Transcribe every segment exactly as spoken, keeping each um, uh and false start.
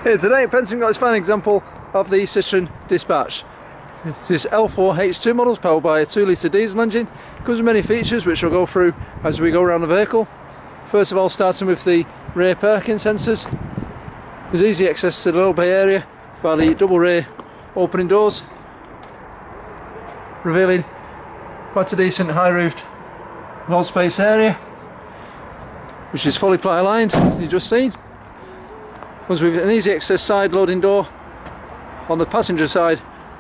Here today, Pentagon got its fine example of the Citroen Dispatch. This L four H two model is powered by a two litre diesel engine. It comes with many features which we'll go through as we go around the vehicle. First of all, starting with the rear parking sensors. There's easy access to the low bay area by the double rear opening doors, revealing quite a decent high roofed load space area, which is fully ply aligned, as you've just seen. Comes with an easy access side loading door on the passenger side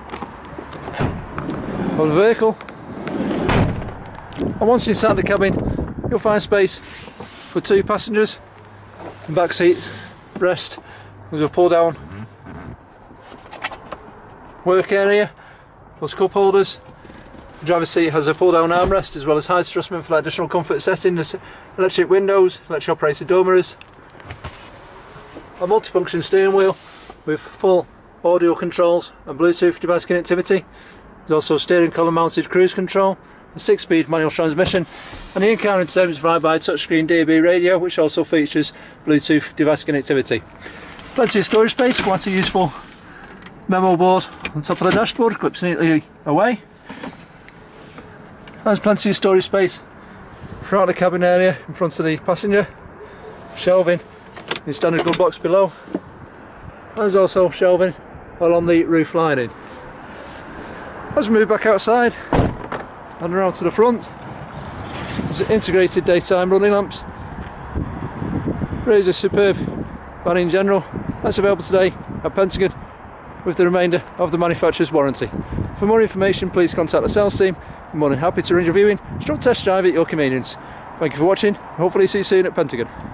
of the vehicle. And once inside the cabin, you'll find space for two passengers. The back seat rest with a pull down work area plus cup holders. The driver's seat has a pull down armrest as well as height adjustment for additional comfort settings, electric windows, electric operated door mirrors, a multifunction steering wheel with full audio controls and Bluetooth device connectivity. There's also steering column mounted cruise control, a six speed manual transmission, and the in-car entertainment is provided by a touchscreen D A B radio which also features Bluetooth device connectivity. Plenty of storage space, quite a useful memo board on top of the dashboard, clips neatly away. There's plenty of storage space throughout the cabin area in front of the passenger, shelving in standard glove box below. There's also shelving along the roof lining. As we move back outside and around to the front, there's integrated daytime running lamps. Really a superb van in general. That's available today at Pentagon with the remainder of the manufacturer's warranty. For more information, please contact the sales team. I'm more than happy to arrange a viewing, stroke test drive at your convenience. Thank you for watching. Hopefully see you soon at Pentagon.